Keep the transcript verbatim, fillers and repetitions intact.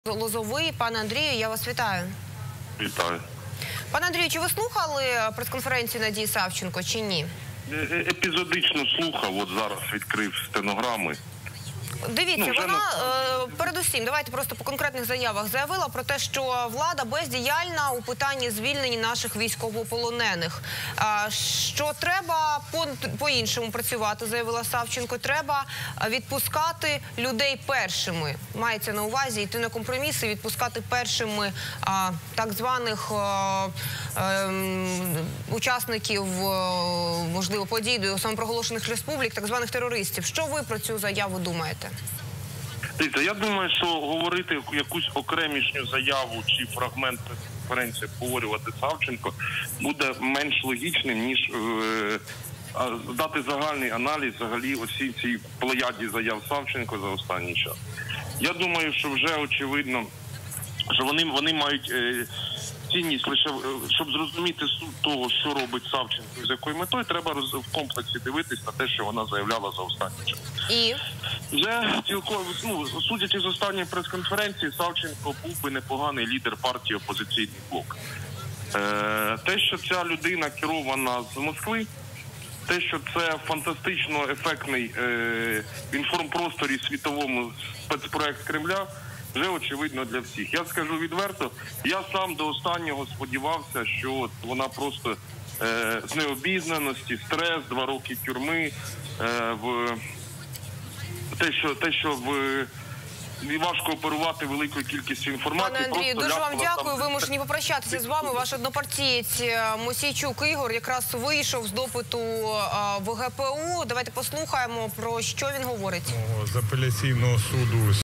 Лозовий. Пане Андрію, я вас вітаю. Вітаю. Пане Андрію, чи ви слухали прес-конференцію Надії Савченко, чи ні? Епізодично слухав, от зараз відкрив стенограми. Дивіться, ну, вона, е, передусім, давайте просто по конкретних заявах, заявила про те, що влада бездіяльна у питанні звільнення наших військовополонених. Е, що треба по-іншому по працювати, заявила Савченко, треба відпускати людей першими. Мається на увазі йти на компроміси, відпускати першими е, так званих е, е, учасників, е, можливо, подій до самопроголошених республік, так званих терористів. Що ви про цю заяву думаєте? Дивіться, я думаю, що говорити якусь окремішню заяву чи фрагмент конференції обговорювати Савченко буде менш логічним, ніж е, дати загальний аналіз взагалі усій цій плеяді заяв Савченко за останній час. Я думаю, що вже очевидно, що вони, вони мають е, цінність лише, щоб зрозуміти суть того, що робить Савченко, з якою метою, треба в комплексі дивитись на те, що вона заявляла за останній час. І? Вже цілком, ну, судячи з останньої прес-конференції, Савченко був би непоганий лідер партії «Опозиційний блок». Е, те, що ця людина керована з Москви, те, що це фантастично ефектний е, в інформпросторі світовому спецпроект Кремля, вже очевидно для всіх. Я скажу відверто, я сам до останнього сподівався, що от вона просто е, з необізнаності, стрес, два роки тюрми, е, в те, що, те, що в важко оперувати великою кількістю інформації. Пане Андрію, дуже вам дякую. Вимушені попрощатися з вами. Ваш однопартієць Мосійчук Ігор якраз вийшов з допиту в ге пе у. Давайте послухаємо, про що він говорить. З апеляційного суду